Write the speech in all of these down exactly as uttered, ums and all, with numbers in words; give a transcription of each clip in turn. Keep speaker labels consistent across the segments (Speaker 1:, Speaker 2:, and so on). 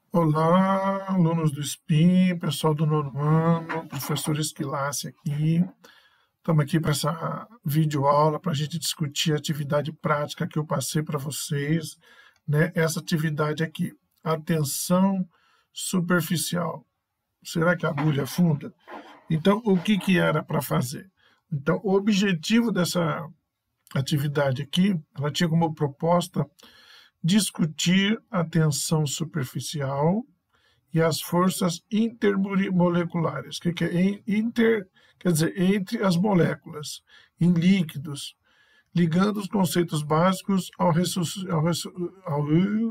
Speaker 1: Olá, alunos do SPIN, pessoal do nono ano, professor Esquilace aqui. Estamos aqui para essa videoaula para a gente discutir a atividade prática que eu passei para vocês, né? Essa atividade aqui, atenção superficial. Será que a agulha afunda? Então, o que, que era para fazer? Então, o objetivo dessa atividade aqui, ela tinha como proposta discutir a tensão superficial e as forças intermoleculares. O que, que é inter? Quer dizer, entre as moléculas, em líquidos, ligando os conceitos básicos ao, ao, ao,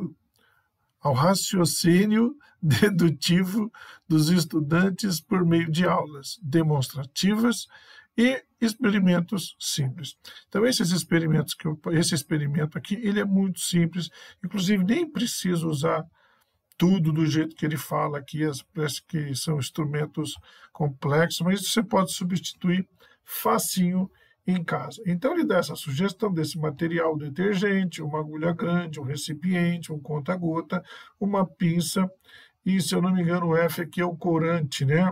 Speaker 1: ao raciocínio dedutivo dos estudantes por meio de aulas demonstrativas e experimentos simples. Então, esses experimentos que eu, esse experimento aqui, ele é muito simples, inclusive nem preciso usar tudo do jeito que ele fala aqui, parece que são instrumentos complexos, mas você pode substituir facinho em casa. Então, ele dá essa sugestão desse material detergente, uma agulha grande, um recipiente, um conta-gota, uma pinça, e, se eu não me engano, o F aqui é o corante, né?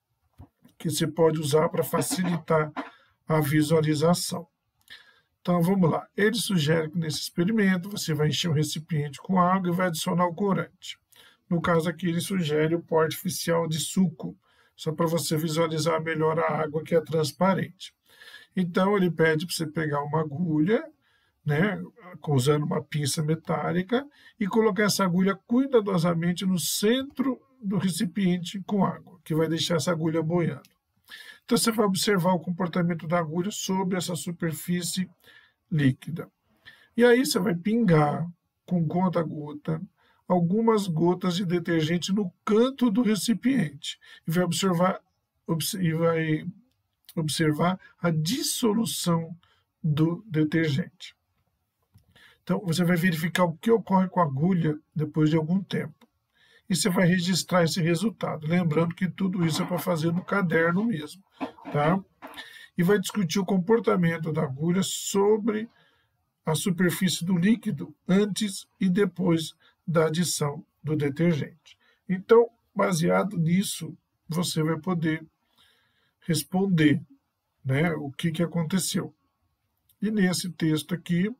Speaker 1: Que você pode usar para facilitar a visualização. Então, vamos lá. Ele sugere que nesse experimento você vai encher um recipiente com água e vai adicionar o corante. No caso aqui, ele sugere o pó artificial de suco, só para você visualizar melhor a água que é transparente. Então, ele pede para você pegar uma agulha, né, usando uma pinça metálica, e colocar essa agulha cuidadosamente no centro do recipiente com água, que vai deixar essa agulha boiando. Então, você vai observar o comportamento da agulha sobre essa superfície líquida. E aí você vai pingar com conta-gota algumas gotas de detergente no canto do recipiente e vai observar, e vai observar a dissolução do detergente. Então, você vai verificar o que ocorre com a agulha depois de algum tempo. E você vai registrar esse resultado. Lembrando que tudo isso é para fazer no caderno mesmo, tá? E vai discutir o comportamento da agulha sobre a superfície do líquido antes e depois da adição do detergente. Então, baseado nisso, você vai poder responder, né, o que, que aconteceu. E nesse texto aqui,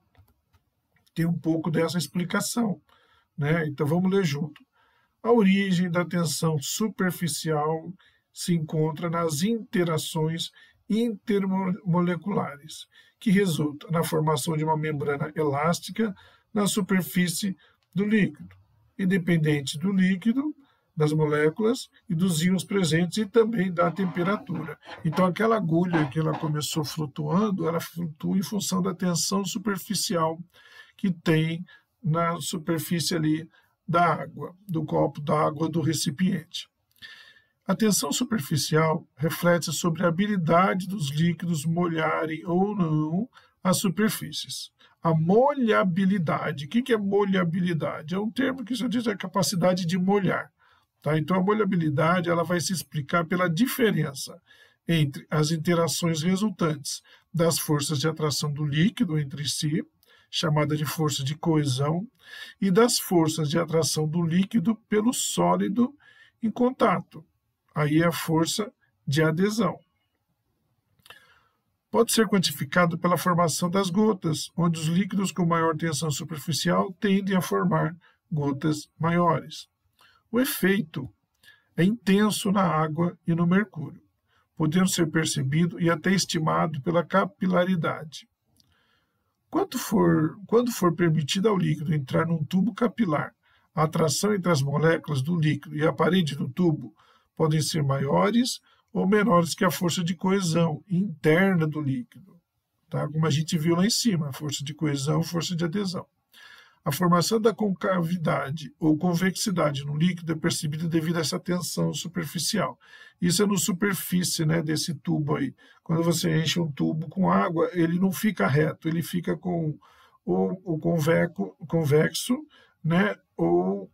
Speaker 1: tem um pouco dessa explicação, né? Então, vamos ler junto. A origem da tensão superficial se encontra nas interações intermoleculares, que resultam na formação de uma membrana elástica na superfície do líquido, independente do líquido, das moléculas e dos íons presentes e também da temperatura. Então, aquela agulha que ela começou flutuando, ela flutua em função da tensão superficial que tem na superfície ali da água, do copo d'água do recipiente. A tensão superficial reflete sobre a habilidade dos líquidos molharem ou não as superfícies. A molhabilidade, o que é molhabilidade? É um termo que só diz a capacidade de molhar. Tá? Então, a molhabilidade ela vai se explicar pela diferença entre as interações resultantes das forças de atração do líquido entre si, chamada de força de coesão, e das forças de atração do líquido pelo sólido em contato. Aí é a força de adesão. Pode ser quantificado pela formação das gotas, onde os líquidos com maior tensão superficial tendem a formar gotas maiores. O efeito é intenso na água e no mercúrio, podendo ser percebido e até estimado pela capilaridade. Quando for, quando for permitido ao líquido entrar num tubo capilar, a atração entre as moléculas do líquido e a parede do tubo podem ser maiores ou menores que a força de coesão interna do líquido, tá? Como a gente viu lá em cima, a força de coesão, força de adesão. A formação da concavidade ou convexidade no líquido é percebida devido a essa tensão superficial. Isso é no superfície, né, desse tubo aí. Quando você enche um tubo com água, ele não fica reto, ele fica com o, o conveco, convexo, né, ou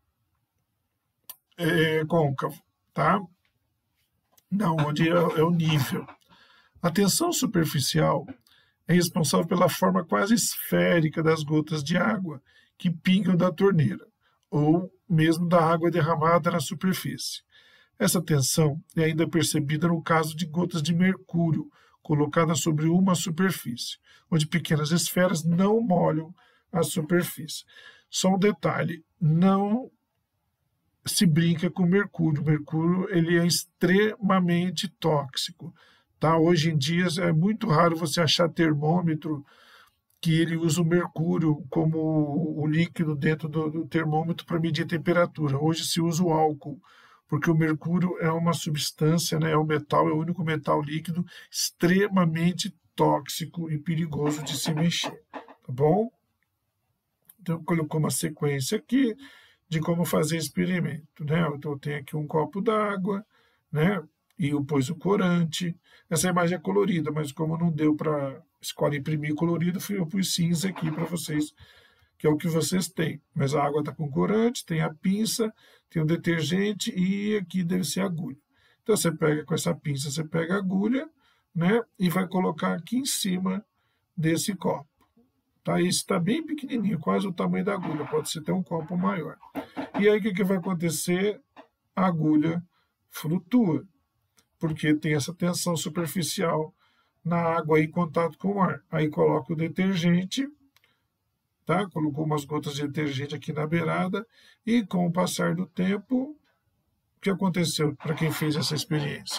Speaker 1: é, côncavo, tá? Não, onde é, é o nível. A tensão superficial é responsável pela forma quase esférica das gotas de água que pingam da torneira, ou mesmo da água derramada na superfície. Essa tensão é ainda percebida no caso de gotas de mercúrio colocadas sobre uma superfície, onde pequenas esferas não molham a superfície. Só um detalhe, não se brinca com mercúrio. O mercúrio ele é extremamente tóxico. Tá? Hoje em dia é muito raro você achar termômetro que ele usa o mercúrio como o líquido dentro do, do termômetro para medir a temperatura. Hoje se usa o álcool, porque o mercúrio é uma substância, né, é um metal, é o único metal líquido extremamente tóxico e perigoso de se mexer, tá bom? Então, colocou uma sequência aqui de como fazer experimento, né? Então, eu tenho aqui um copo d'água, né? E eu pus o corante. Essa imagem é colorida, mas como não deu para escolher imprimir colorido, eu pus cinza aqui para vocês, que é o que vocês têm. Mas a água está com corante, tem a pinça, tem o detergente e aqui deve ser a agulha. Então, você pega com essa pinça, você pega a agulha, né? E vai colocar aqui em cima desse copo. Tá? Esse está bem pequenininho, quase o tamanho da agulha, pode ser até um copo maior. E aí o que, que vai acontecer? A agulha flutua, porque tem essa tensão superficial na água em contato com o ar. Aí coloca o detergente, tá? Colocou umas gotas de detergente aqui na beirada, e com o passar do tempo, o que aconteceu para quem fez essa experiência?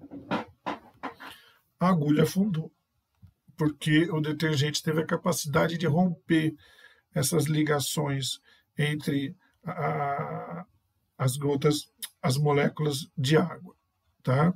Speaker 1: A agulha afundou, porque o detergente teve a capacidade de romper essas ligações entre a, as gotas, as moléculas de água, tá?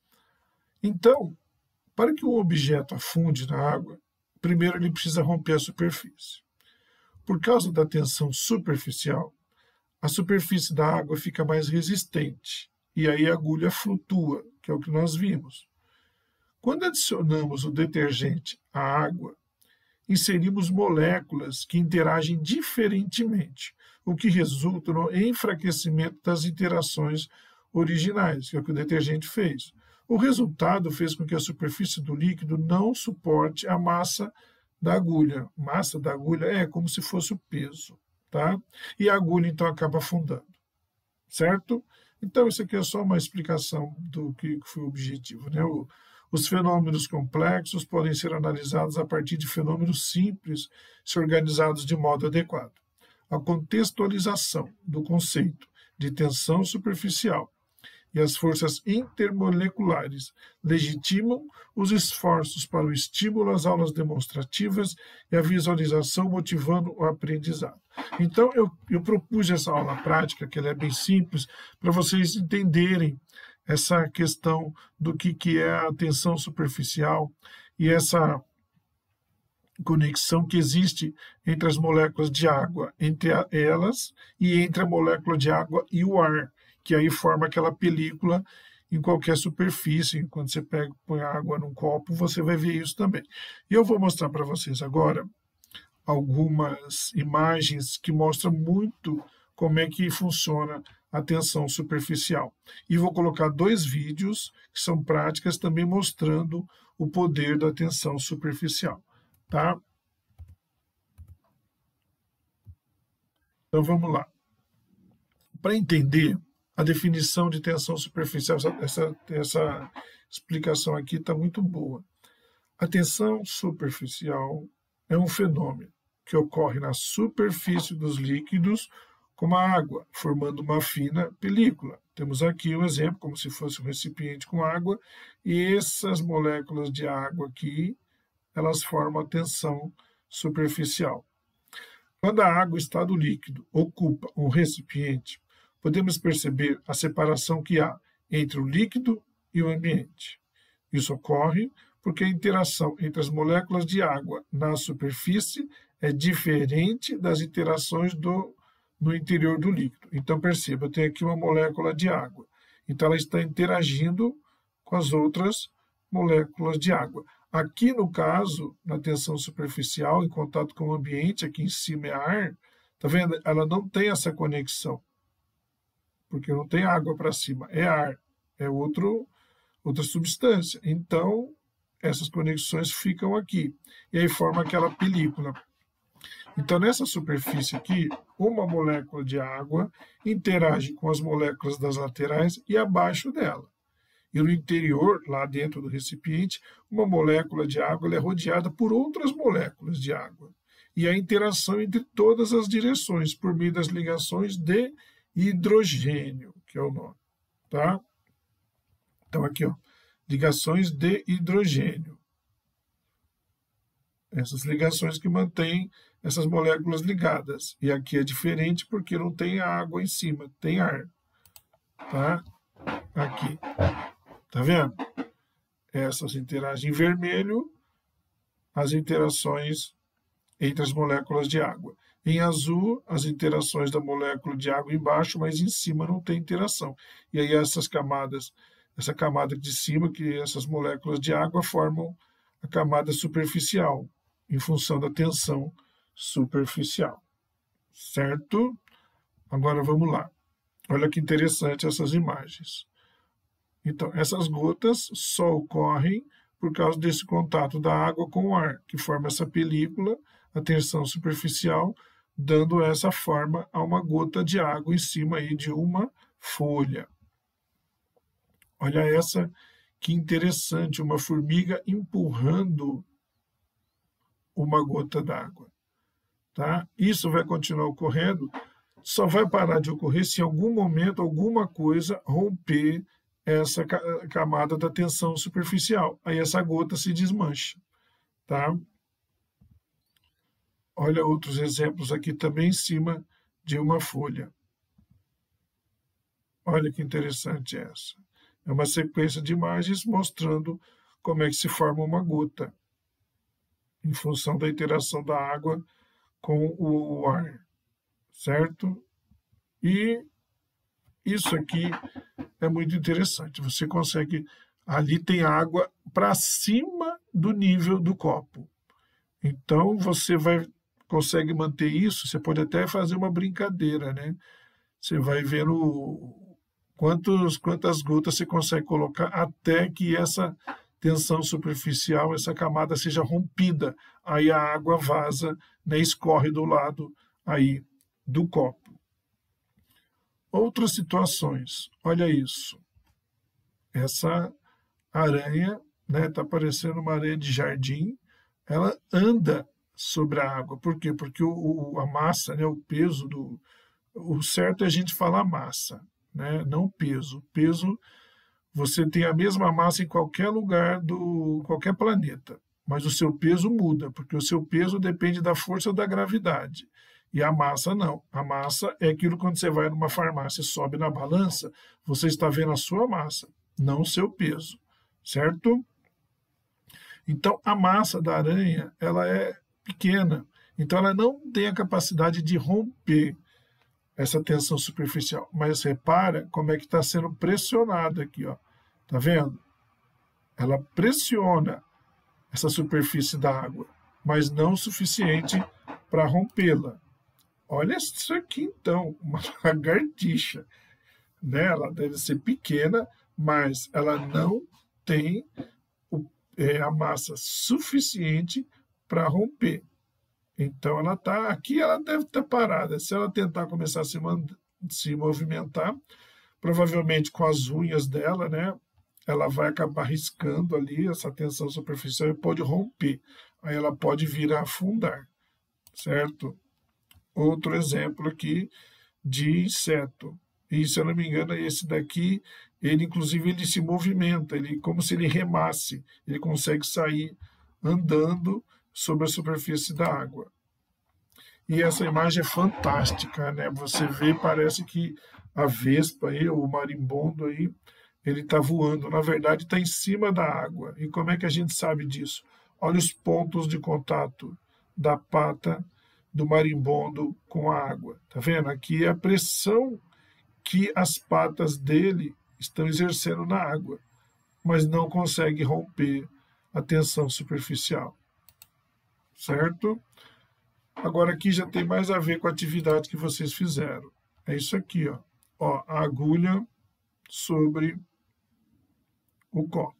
Speaker 1: Então, para que um objeto afunde na água, primeiro ele precisa romper a superfície. Por causa da tensão superficial, a superfície da água fica mais resistente, e aí a agulha flutua, que é o que nós vimos. Quando adicionamos o detergente à água, inserimos moléculas que interagem diferentemente, o que resulta no enfraquecimento das interações originais, que é o que o detergente fez. O resultado fez com que a superfície do líquido não suporte a massa da agulha. Massa da agulha é como se fosse o peso, tá? E a agulha, então, acaba afundando, certo? Então, isso aqui é só uma explicação do que foi o objetivo, né? O, Os fenômenos complexos podem ser analisados a partir de fenômenos simples, se organizados de modo adequado. A contextualização do conceito de tensão superficial e as forças intermoleculares legitimam os esforços para o estímulo às aulas demonstrativas e a visualização, motivando o aprendizado. Então, eu, eu propus essa aula prática, que ela é bem simples, para vocês entenderem essa questão do que, que é a tensão superficial e essa conexão que existe entre as moléculas de água, entre elas e entre a molécula de água e o ar, que aí forma aquela película em qualquer superfície. Quando você pega, põe água num copo, você vai ver isso também. E eu vou mostrar para vocês agora algumas imagens que mostram muito como é que funciona a tensão superficial. E vou colocar dois vídeos que são práticas também mostrando o poder da tensão superficial, tá? Então vamos lá. Para entender a definição de tensão superficial, essa, essa, essa explicação aqui está muito boa. A tensão superficial é um fenômeno que ocorre na superfície dos líquidos, como a água, formando uma fina película. Temos aqui um exemplo, como se fosse um recipiente com água, e essas moléculas de água aqui, elas formam a tensão superficial. Quando a água está do líquido ocupa um recipiente, podemos perceber a separação que há entre o líquido e o ambiente. Isso ocorre porque a interação entre as moléculas de água na superfície é diferente das interações do no interior do líquido. Então, perceba, eu tenho aqui uma molécula de água. Então, ela está interagindo com as outras moléculas de água. Aqui, no caso, na tensão superficial, em contato com o ambiente, aqui em cima é ar, tá vendo? Ela não tem essa conexão, porque não tem água para cima, é ar, é outro, outra substância. Então, essas conexões ficam aqui, e aí forma aquela película. Então, nessa superfície aqui, uma molécula de água interage com as moléculas das laterais e abaixo dela. E no interior, lá dentro do recipiente, uma molécula de água ela é rodeada por outras moléculas de água. E a interação entre todas as direções, por meio das ligações de hidrogênio, que é o nome. Tá? Então, aqui, ó, ligações de hidrogênio. Essas ligações que mantêm essas moléculas ligadas. E aqui é diferente porque não tem água em cima, tem ar. Tá? Aqui. Tá vendo? Essas interagem em vermelho, as interações entre as moléculas de água. Em azul, as interações da molécula de água embaixo, mas em cima não tem interação. E aí essas camadas, essa camada de cima, que essas moléculas de água formam a camada superficial, em função da tensão superficial. Certo? Agora vamos lá. Olha que interessante essas imagens. Então, essas gotas só ocorrem por causa desse contato da água com o ar, que forma essa película, a tensão superficial, dando essa forma a uma gota de água em cima aí de uma folha. Olha essa, que interessante, uma formiga empurrando uma gota d'água. Tá? Isso vai continuar ocorrendo, só vai parar de ocorrer se em algum momento alguma coisa romper essa camada da tensão superficial. Aí essa gota se desmancha. Tá? Olha outros exemplos aqui também em cima de uma folha. Olha que interessante essa. É uma sequência de imagens mostrando como é que se forma uma gota, em função da interação da água com o ar, certo? E isso aqui é muito interessante. Você consegue... Ali tem água para cima do nível do copo. Então, você vai, consegue manter isso. Você pode até fazer uma brincadeira, né? Você vai vendo quantos, quantas gotas você consegue colocar até que essa tensão superficial, essa camada seja rompida. Aí a água vaza, né, escorre do lado aí do copo. Outras situações, olha isso. Essa aranha, né, tá parecendo uma aranha de jardim, ela anda sobre a água. Por quê? Porque o, o, a massa, né, o peso do... O certo é a gente falar massa, né, não peso. Peso, você tem a mesma massa em qualquer lugar do qualquer planeta, mas o seu peso muda, porque o seu peso depende da força da gravidade. E a massa não. A massa é aquilo quando você vai numa farmácia e sobe na balança, você está vendo a sua massa, não o seu peso, certo? Então, a massa da aranha, ela é pequena, então ela não tem a capacidade de romper essa tensão superficial. Mas repara como é que está sendo pressionada aqui, ó. Tá vendo? Ela pressiona essa superfície da água, mas não o suficiente para rompê-la. Olha isso aqui, então, uma lagartixa. Né? Ela deve ser pequena, mas ela não tem o, é, a massa suficiente para romper. Então, ela tá aqui, ela deve estar parada. Se ela tentar começar a se, se movimentar, provavelmente com as unhas dela, né, ela vai acabar riscando ali essa tensão superficial e pode romper. Aí ela pode vir a afundar, certo? Outro exemplo aqui de inseto. E, se eu não me engano, esse daqui, ele inclusive ele se movimenta, ele, como se ele remasse, ele consegue sair andando sobre a superfície da água. E essa imagem é fantástica, né? Você vê, parece que a vespa aí, o marimbondo aí, ele está voando. Na verdade, está em cima da água. E como é que a gente sabe disso? Olha os pontos de contato da pata do marimbondo com a água. Tá vendo? Aqui é a pressão que as patas dele estão exercendo na água, mas não consegue romper a tensão superficial. Certo? Agora aqui já tem mais a ver com a atividade que vocês fizeram. É isso aqui, ó. Ó, a agulha sobre o copo.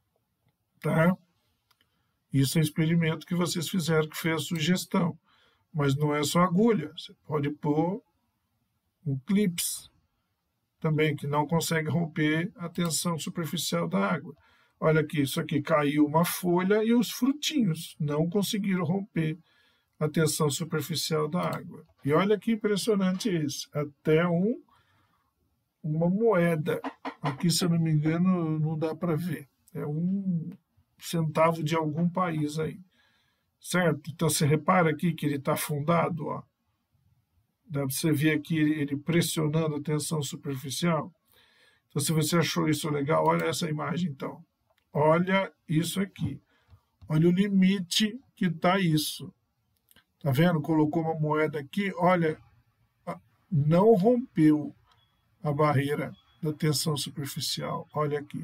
Speaker 1: Tá? Isso é um experimento que vocês fizeram, que foi a sugestão. Mas não é só agulha, você pode pôr um clips também, que não consegue romper a tensão superficial da água. Olha aqui, isso aqui caiu uma folha e os frutinhos não conseguiram romper a tensão superficial da água. E olha que impressionante isso, até um, uma moeda. Aqui, se eu não me engano, não dá para ver. É um centavo de algum país aí. Certo? Então, você repara aqui que ele está afundado, ó. Dá para você ver aqui ele pressionando a tensão superficial. Então, se você achou isso legal, olha essa imagem, então. Olha isso aqui. Olha o limite que está isso. Tá vendo? Colocou uma moeda aqui, olha, não rompeu a barreira da tensão superficial. Olha aqui.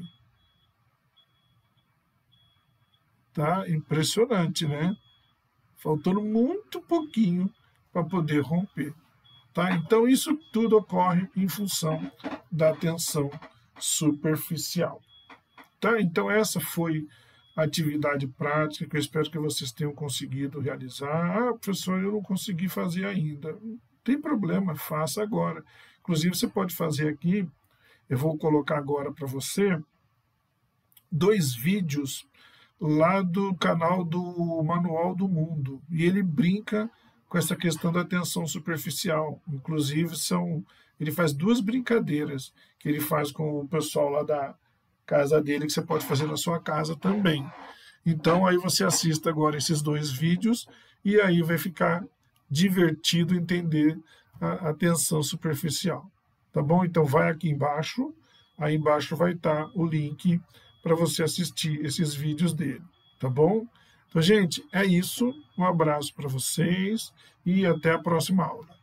Speaker 1: Tá? Impressionante, né? Faltando muito pouquinho para poder romper. Tá? Então, isso tudo ocorre em função da tensão superficial. Tá? Então, essa foi a atividade prática que eu espero que vocês tenham conseguido realizar. Ah, professor, eu não consegui fazer ainda. Não tem problema, faça agora. Inclusive, você pode fazer aqui, eu vou colocar agora para você, dois vídeos lá do canal do Manual do Mundo. E ele brinca com essa questão da tensão superficial. Inclusive, são, ele faz duas brincadeiras que ele faz com o pessoal lá da casa dele, que você pode fazer na sua casa também. Então, aí você assista agora esses dois vídeos e aí vai ficar divertido entender a, a tensão superficial. Tá bom? Então, vai aqui embaixo, aí embaixo vai estar o link para você assistir esses vídeos dele. Tá bom? Então, gente, é isso. Um abraço para vocês e até a próxima aula.